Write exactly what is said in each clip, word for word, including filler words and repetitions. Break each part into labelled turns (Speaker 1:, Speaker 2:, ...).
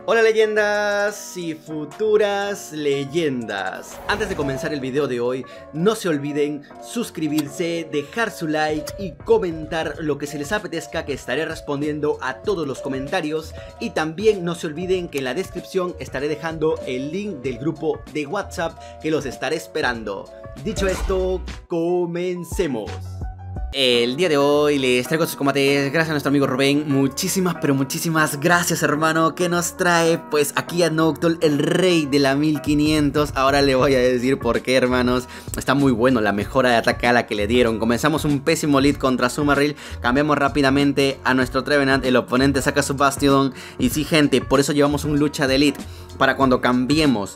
Speaker 1: Hola leyendas y futuras leyendas. Antes de comenzar el video de hoy, no se olviden suscribirse, dejar su like y comentar lo que se les apetezca, que estaré respondiendo a todos los comentarios. Y también no se olviden que en la descripción estaré dejando el link del grupo de WhatsApp que los estaré esperando. Dicho esto, comencemos. El día de hoy les traigo sus combates gracias a nuestro amigo Rubén. Muchísimas, pero muchísimas gracias, hermano, que nos trae pues aquí a Noctowl, el rey de la mil quinientos. Ahora le voy a decir por qué, hermanos. Está muy bueno la mejora de ataque a la que le dieron. Comenzamos un pésimo lead contra Azumarill, cambiamos rápidamente a nuestro Trevenant, el oponente saca su Bastiodon. Y sí, gente, por eso llevamos un lucha de lead, para cuando cambiemos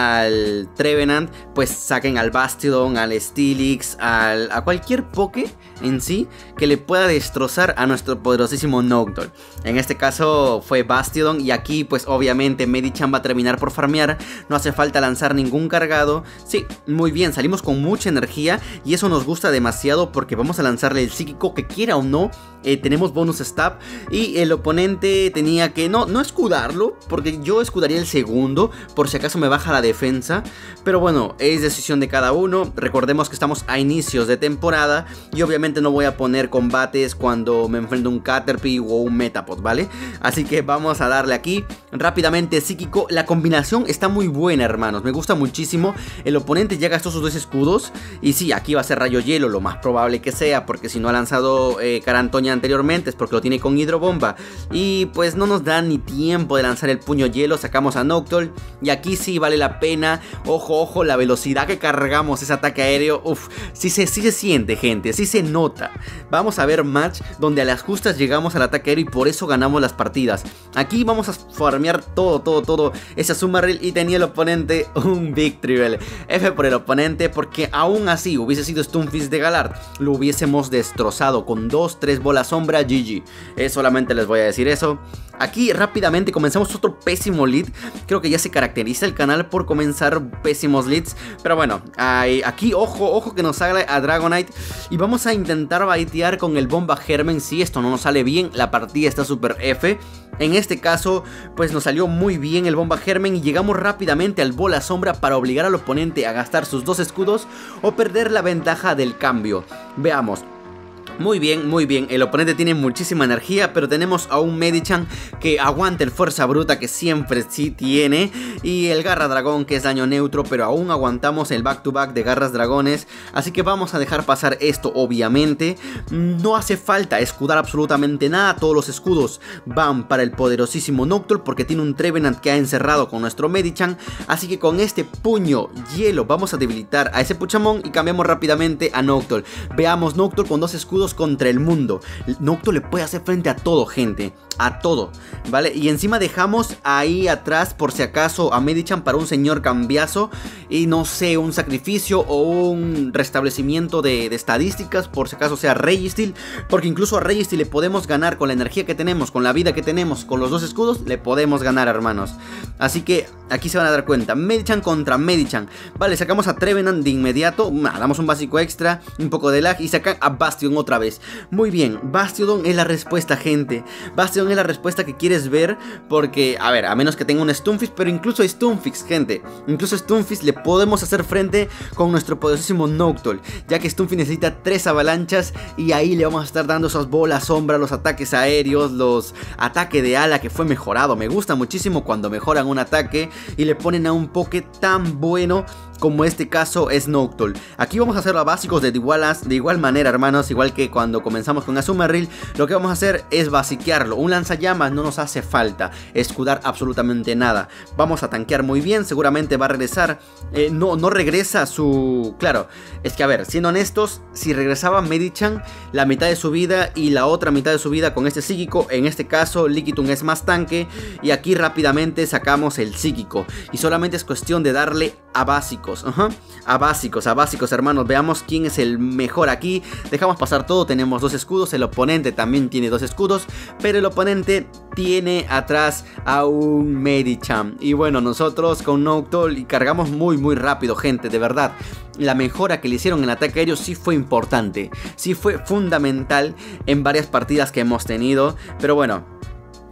Speaker 1: al Trevenant, pues saquen al Bastiodon, al Steelix, al, a cualquier Poké en sí que le pueda destrozar a nuestro poderosísimo Noctowl. En este caso fue Bastiodon, y aquí pues obviamente Medicham va a terminar por farmear. No hace falta lanzar ningún cargado. Sí, muy bien, salimos con mucha energía y eso nos gusta demasiado, porque vamos a lanzarle el psíquico, que quiera o no, eh, tenemos bonus stab. Y el oponente tenía que no, no escudarlo, porque yo escudaría el segundo por si acaso me baja la defensa. Pero bueno, es decisión de cada uno. Recordemos que estamos a inicios de temporada y obviamente no voy a poner combates cuando me enfrento a un Caterpie o un Metapod, ¿vale? Así que vamos a darle aquí rápidamente psíquico. La combinación está muy buena, hermanos, me gusta muchísimo. El oponente ya gastó sus dos escudos y sí, aquí va a ser rayo hielo, lo más probable que sea, porque si no ha lanzado eh, Carantoña anteriormente es porque lo tiene con hidrobomba. Y pues no nos da ni tiempo de lanzar el puño hielo. Sacamos a Noctowl y aquí sí vale la pena. Ojo, ojo, la velocidad que cargamos ese ataque aéreo. Uff, sí se, sí se siente, gente, sí se nota. Vamos a ver match donde a las justas llegamos al ataque aéreo y por eso ganamos las partidas. Aquí vamos a farmear todo, todo, todo ese Azumarill, y tenía el oponente un Victreebel. F por el oponente, porque aún así hubiese sido Stunfisk de Galard, lo hubiésemos destrozado con dos, tres bolas sombra. G G. Eh, solamente les voy a decir eso. Aquí rápidamente comenzamos otro pésimo lead. Creo que ya se caracteriza el canal por comenzar pésimos leads. Pero bueno, hay, aquí ojo, ojo que nos sale a Dragonite. Y vamos a intentar baitear con el Bomba Germen. Si esto no nos sale bien, la partida está super F. En este caso, pues nos salió muy bien el Bomba Germen y llegamos rápidamente al Bola Sombra para obligar al oponente a gastar sus dos escudos o perder la ventaja del cambio. Veamos. Muy bien, muy bien, el oponente tiene muchísima energía, pero tenemos a un Medicham que aguanta el fuerza bruta, que siempre sí tiene, y el garra dragón, que es daño neutro, pero aún aguantamos el back to back de garras dragones. Así que vamos a dejar pasar esto, obviamente. No hace falta escudar absolutamente nada, todos los escudos van para el poderosísimo Noctowl, porque tiene un Trevenant que ha encerrado con nuestro Medicham. Así que con este puño hielo vamos a debilitar a ese Puchamón y cambiamos rápidamente a Noctowl. Veamos, Noctowl con dos escudos contra el mundo. Noctowl le puede hacer frente a todo, gente, a todo, ¿vale? Y encima dejamos ahí atrás, por si acaso, a Medicham para un señor cambiazo y no sé, un sacrificio o un restablecimiento de, de estadísticas, por si acaso sea Registeel, porque incluso a Registeel le podemos ganar con la energía que tenemos, con la vida que tenemos, con los dos escudos, le podemos ganar, hermanos. Así que aquí se van a dar cuenta, Medicham contra Medicham. Vale, sacamos a Trevenant de inmediato, damos un básico extra, un poco de lag y sacan a Bastion otra vez. Muy bien, Bastiodon es la respuesta, gente. Bastiodon es la respuesta que quieres ver, porque, a ver, a menos que tenga un Stunfisk, pero incluso a Stunfisk, gente, incluso a Stunfisk le podemos hacer frente con nuestro poderosísimo Noctowl, ya que Stunfisk necesita tres avalanchas y ahí le vamos a estar dando esas bolas sombra, los ataques aéreos, los ataques de ala que fue mejorado. Me gusta muchísimo cuando mejoran un ataque y le ponen a un Poké tan bueno como este caso es Noctowl. Aquí vamos a hacerlo a básicos de igual, de igual manera, hermanos, igual que cuando comenzamos con Azumarill. Lo que vamos a hacer es basiquearlo. Un lanzallamas no nos hace falta escudar absolutamente nada. Vamos a tanquear muy bien, seguramente va a regresar. eh, no, no regresa su... Claro, es que a ver, siendo honestos, si regresaba Medicham la mitad de su vida y la otra mitad de su vida con este psíquico, en este caso Lickitung es más tanque y aquí rápidamente sacamos el psíquico. Y solamente es cuestión de darle a básicos, uh-huh. a básicos, a básicos, hermanos. Veamos quién es el mejor aquí. Dejamos pasar todo, tenemos dos escudos, el oponente también tiene dos escudos, pero el oponente tiene atrás a un Medicham. Y bueno, nosotros con Noctowl y cargamos muy muy rápido, gente, de verdad. La mejora que le hicieron en el ataque aéreo sí fue importante, sí fue fundamental en varias partidas que hemos tenido, pero bueno.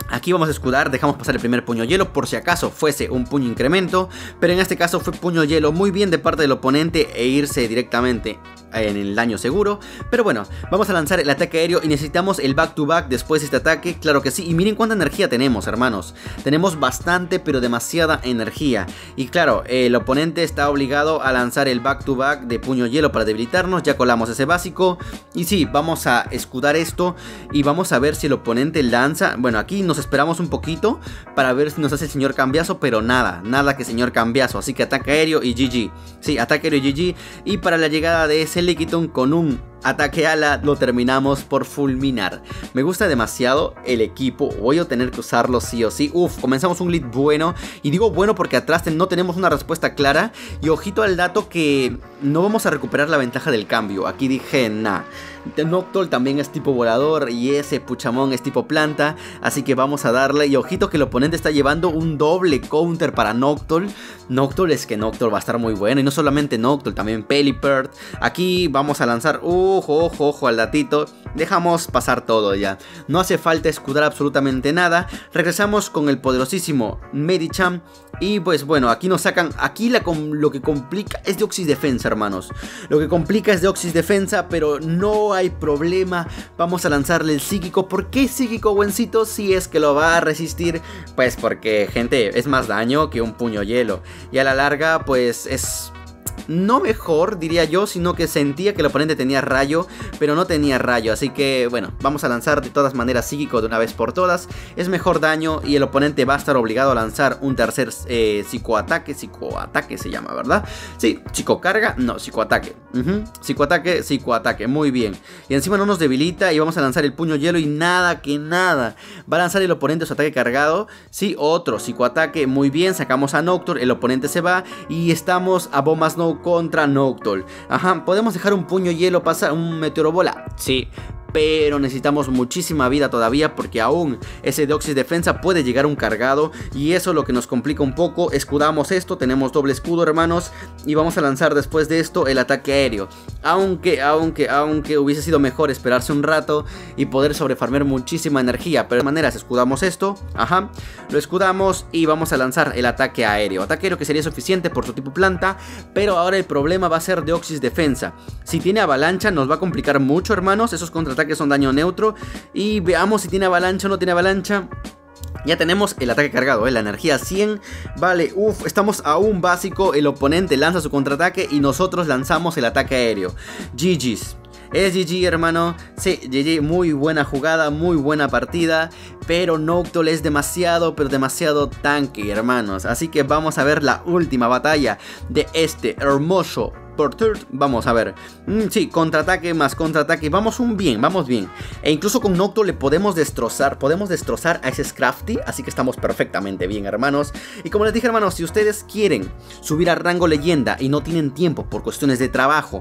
Speaker 1: Aquí vamos a escudar, dejamos pasar el primer puño hielo por si acaso fuese un puño incremento, pero en este caso fue puño hielo muy bien de parte del oponente e irse directamente en el daño seguro. Pero bueno, vamos a lanzar el ataque aéreo y necesitamos el back to back después de este ataque, claro que sí. Y miren cuánta energía tenemos, hermanos, tenemos bastante pero demasiada energía. Y claro, el oponente está obligado a lanzar el back to back de puño hielo para debilitarnos. Ya colamos ese básico y sí, vamos a escudar esto y vamos a ver si el oponente lanza. Bueno, aquí nos esperamos un poquito para ver si nos hace el señor cambiazo, pero nada, nada que señor cambiazo. Así que ataque aéreo y G G. Sí, ataque aéreo y G G. Y para la llegada de ese Lickitung con un ataque ala lo terminamos por fulminar. Me gusta demasiado el equipo, voy a tener que usarlo sí o sí. Uf, comenzamos un lead bueno, y digo bueno porque atrás no tenemos una respuesta clara. Y ojito al dato que no vamos a recuperar la ventaja del cambio. Aquí dije nah, Noctowl también es tipo volador y ese Puchamón es tipo planta, así que vamos a darle. Y ojito que el oponente está llevando un doble counter para Noctowl. Noctowl es que Noctowl va a estar muy bueno, y no solamente Noctowl, también Pelipper. Aquí vamos a lanzar, ojo, ojo, ojo al datito. Dejamos pasar todo ya, no hace falta escudar absolutamente nada. Regresamos con el poderosísimo Medicham. Y pues bueno, aquí nos sacan, aquí la, lo que complica es Deoxys Defensa, hermanos. Lo que complica es Deoxys Defensa, pero no hay problema. Vamos a lanzarle el psíquico. ¿Por qué psíquico, buencito? Si es que lo va a resistir, pues porque, gente, es más daño que un puño hielo. Y a la larga, pues es... no mejor, diría yo, sino que sentía que el oponente tenía rayo, pero no tenía rayo. Así que, bueno, vamos a lanzar de todas maneras psíquico de una vez por todas. Es mejor daño y el oponente va a estar obligado a lanzar un tercer eh, psicoataque. Psicoataque se llama, ¿verdad? Sí, psicocarga, no, psicoataque. uh-huh. Psicoataque, psicoataque, muy bien. Y encima no nos debilita y vamos a lanzar el puño hielo y nada que nada. Va a lanzar el oponente su ataque cargado. Sí, otro psicoataque, muy bien. Sacamos a Noctowl, el oponente se va y estamos a Bomba Snow contra Noctowl. Ajá, ¿podemos dejar un puño hielo pasar, un meteoro bola? Sí, pero necesitamos muchísima vida todavía, porque aún ese Deoxys Defensa puede llegar un cargado, y eso es lo que nos complica un poco. Escudamos esto, tenemos doble escudo, hermanos, y vamos a lanzar después de esto el ataque aéreo. Aunque, aunque, aunque hubiese sido mejor esperarse un rato y poder sobrefarmear muchísima energía, pero de maneras escudamos esto, ajá, lo escudamos y vamos a lanzar el ataque aéreo. Ataque aéreo que sería suficiente por su tipo planta, pero ahora el problema va a ser Deoxys Defensa. Si tiene avalancha nos va a complicar mucho, hermanos. Esos contraataques son daño neutro. Y veamos si tiene avalancha o no tiene avalancha. Ya tenemos el ataque cargado, ¿eh? La energía cien. Vale, uff, estamos a un básico. El oponente lanza su contraataque y nosotros lanzamos el ataque aéreo. G G's. Es G G, hermano. Sí, G G, muy buena jugada, muy buena partida. Pero Noctowl es demasiado, pero demasiado tanque, hermanos. Así que vamos a ver la última batalla de este hermoso por third. Vamos a ver. Mm, sí, contraataque más contraataque. Vamos un bien, vamos bien. E incluso con Noctowl le podemos destrozar. Podemos destrozar a ese Scrafty. Así que estamos perfectamente bien, hermanos. Y como les dije, hermanos, si ustedes quieren subir a rango leyenda y no tienen tiempo por cuestiones de trabajo,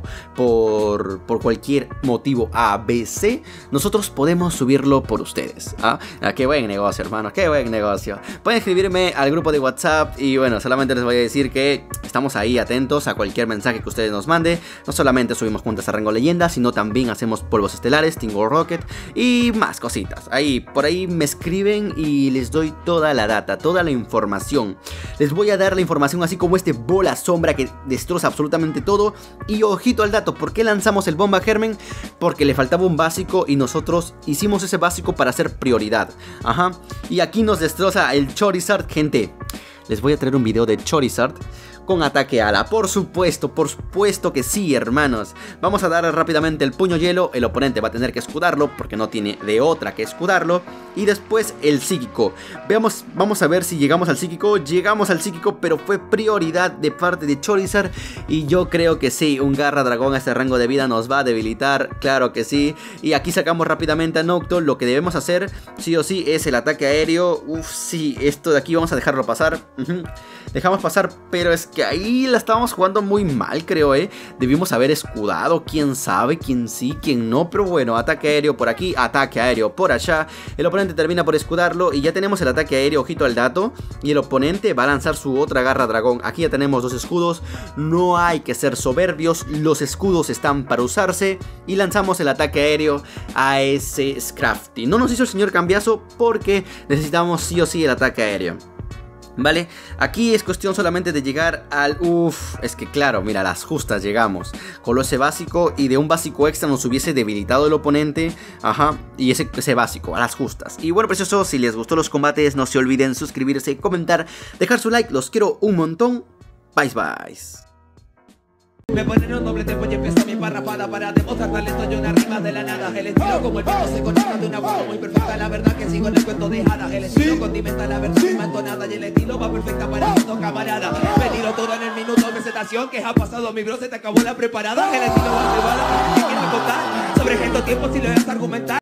Speaker 1: por, por cualquier motivo A, B, C, nosotros podemos subirlo por ustedes. ¿Ah? Ah, qué buen negocio, hermanos. Qué buen negocio. Pueden escribirme al grupo de WhatsApp. Y bueno, solamente les voy a decir que estamos ahí atentos a cualquier mensaje que ustedes nos mande. No solamente subimos juntas a rango leyenda, sino también hacemos polvos estelares, Tingle Rocket y más cositas. Ahí, por ahí me escriben y les doy toda la data, toda la información. Les voy a dar la información así como este bola sombra que destroza absolutamente todo. Y ojito al dato, ¿por qué lanzamos el bomba germen? Porque le faltaba un básico y nosotros hicimos ese básico para hacer prioridad. Ajá. Y aquí nos destroza el Charizard, gente. Les voy a traer un video de Charizard con ataque ala, por supuesto, por supuesto que sí, hermanos. Vamos a dar rápidamente el puño hielo. El oponente va a tener que escudarlo porque no tiene de otra que escudarlo. Y después el psíquico. Veamos, vamos a ver si llegamos al psíquico. Llegamos al psíquico, pero fue prioridad de parte de Charizard. Y yo creo que sí, un garra dragón a este rango de vida nos va a debilitar, claro que sí. Y aquí sacamos rápidamente a Noctowl. Lo que debemos hacer, sí o sí, es el ataque aéreo. Uf, sí, esto de aquí vamos a dejarlo pasar. uh-huh. Dejamos pasar, pero es que ahí la estábamos jugando muy mal, creo, eh. Debimos haber escudado, quién sabe, quién sí, quién no. Pero bueno, ataque aéreo por aquí, ataque aéreo por allá. El oponente termina por escudarlo y ya tenemos el ataque aéreo, ojito al dato. Y el oponente va a lanzar su otra garra dragón. Aquí ya tenemos dos escudos, no hay que ser soberbios, los escudos están para usarse. Y lanzamos el ataque aéreo a ese Scrafty. No nos hizo el señor cambiazo porque necesitamos sí o sí el ataque aéreo. Vale, aquí es cuestión solamente de llegar al... Uff, es que claro, mira, a las justas llegamos. Con ese básico y de un básico extra nos hubiese debilitado el oponente. Ajá, y ese, ese básico, a las justas. Y bueno, precioso, si les gustó los combates, no se olviden suscribirse, comentar, dejar su like. Los quiero un montón. Bye bye.
Speaker 2: Me ponen un doble tempo y empieza mi parrafada para demostrar talento y una rima de la nada. El estilo como el vino se conecta de una forma muy perfecta. La verdad que sigo en el cuento de hadas. El estilo sí. condimenta la versión sí. entonada y el estilo va perfecta para todo camarada. Me tiro todo en el minuto de presentación que ha pasado mi bro, se te acabó la preparada. El estilo va a llevar, ¿qué quieres contar? Sobre esto tiempo si lo vas a argumentar.